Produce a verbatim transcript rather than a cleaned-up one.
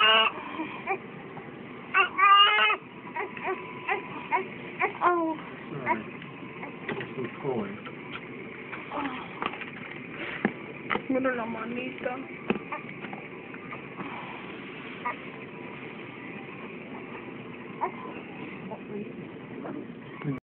Oh. Sorry. Es un toy. Mira la manita.